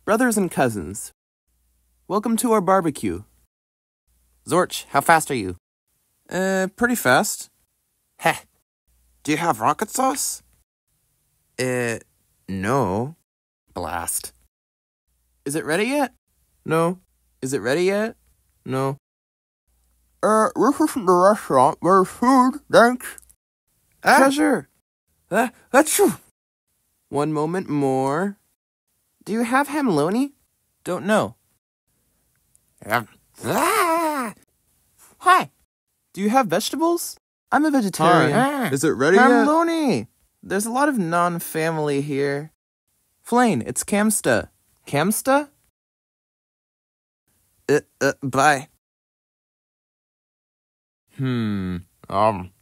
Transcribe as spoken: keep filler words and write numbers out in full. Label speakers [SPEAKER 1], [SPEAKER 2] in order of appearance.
[SPEAKER 1] Brothers and cousins, welcome to our barbecue. Zorch, how fast are you? Uh, pretty fast. Heh. Do you have rocket sauce? Uh, no. Blast. Is it ready yet? No. Is it ready yet? No. Uh, this isn't the restaurant. There's food, thanks. Ah. Treasure. Uh, that's true. One moment more. Do you have hamloni? Don't know. Um, ah. Hi. Do you have vegetables? I'm a vegetarian.
[SPEAKER 2] Ah.
[SPEAKER 1] Is it ready
[SPEAKER 2] Hamloni.
[SPEAKER 1] yet? There's a lot of non-family here. Flane, it's Camsta. Camsta? Uh, uh, bye.
[SPEAKER 2] Hmm. Um.